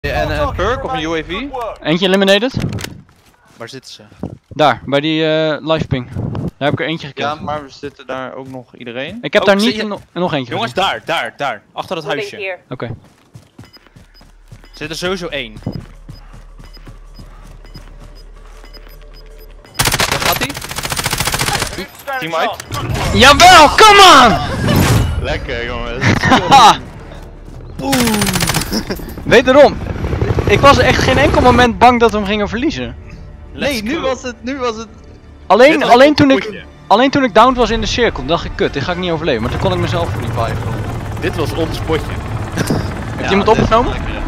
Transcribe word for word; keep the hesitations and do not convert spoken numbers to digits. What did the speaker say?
En een perk of een U A V? Eentje eliminated. Waar zitten ze? Daar, bij die uh, live ping. Daar heb ik er eentje Ja, gekend. maar we zitten daar ook nog iedereen. Ik heb Oh, daar zie niet je- no nog eentje. Jongens, daar, daar, daar. Achter dat huisje. Hier. Oké. Er zit er sowieso één. Daar gaat hij. Team uit. Jawel, come on! Lekker jongens. Haha. Wederom. Ik was echt geen enkel moment bang dat we hem gingen verliezen. Nee, nu was het, nu was het. Alleen, Dit was alleen, een toen ik, potje. alleen toen ik downed was in de cirkel, dacht ik kut, dit ga ik niet overleven. Maar toen kon ik mezelf reviven. Dit was ons potje. Heeft iemand opgenomen?